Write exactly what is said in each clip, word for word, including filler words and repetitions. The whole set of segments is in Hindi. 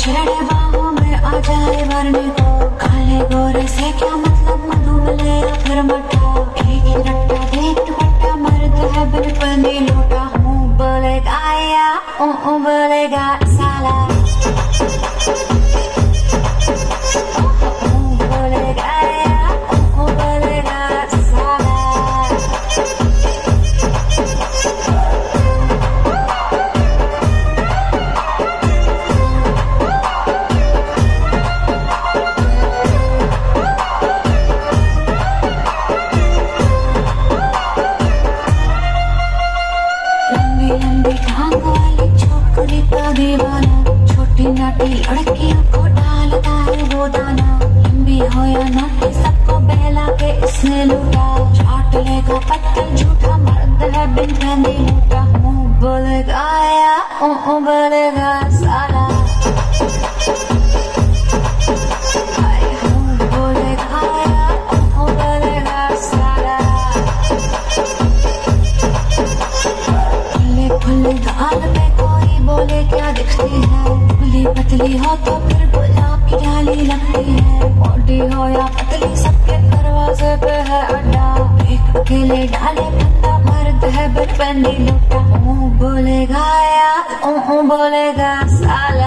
छेड़े बाहों में आ जाए भरने को, काले गोरे से क्या मतलब, मधु मिले या फिर मठा, एक ही रट्टा देख दुपट्टा, मर्द है बिन पनी लूटा, मुंह बोलेगा या ऊ ऊ बोलेगा साला, मुंह बोलेगा या ऊ ऊ बोलेगा साला। लंबी टांग वाली छोकरी का दीवाना, छोटी नाटी लड़कियों को डालता है वो दाना, लंबी हो या नाटी सबको बहला के इसने लूटा, चाट लेगा पत्थर झूठा, मर्द है बिन पहने लूटा, मुंह बोलेगा या ऊ ऊ बोलेगा साला, मुंह बोलेगा या ऊ ऊ बोलेगा साला। खुले गाल पे कोई बोले क्या दिखती है, खुली पतली हो तो फिर गुलाब की डाली लगती है, मोटी हो या पतली सबके दरवाजे पे है अड्डा, एक अकेले डाले बंदा, मर्द है बिन पहने लूटा, मुंह बोलेगा या ऊ ऊ बोलेगा साला,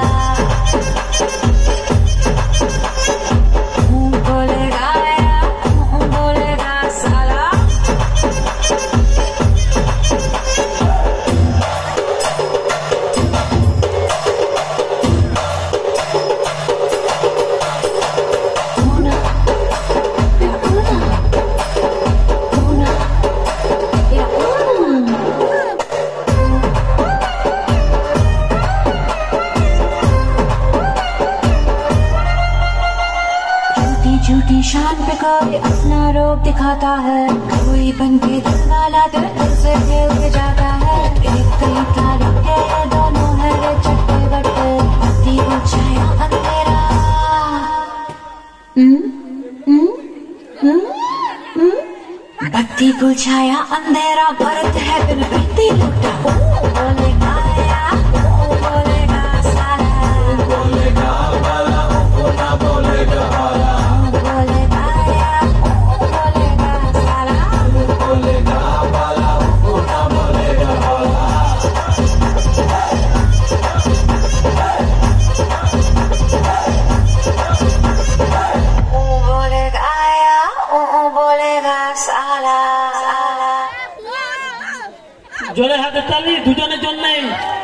मुंह बोलेगा या ऊ ऊ बोलेगा साला। झूठी शान पे कोई अपना रूप दिखाता है, कोई बन के दिल वाला दिल दिल से खेल के जाता है, एक कई तारों के दोनों है रे चट्टे बट्टे, बत्ती को छाया अंधेरा, बत्ती को छाया अंधेरा, मर्द है बिन बत्ती लूटा, बोलेगा या ऊ बोलेगा साला, बोलेगा वाला ऊ ना बोलेगा वाला, बोलेगा या ऊ बोलेगा साला, बोलेगा वाला ऊ ना बोलेगा वाला। ऊ बोलेगा या ऊ बोलेगा साला। জোরে হাতে তালি দুজনের জন্যই।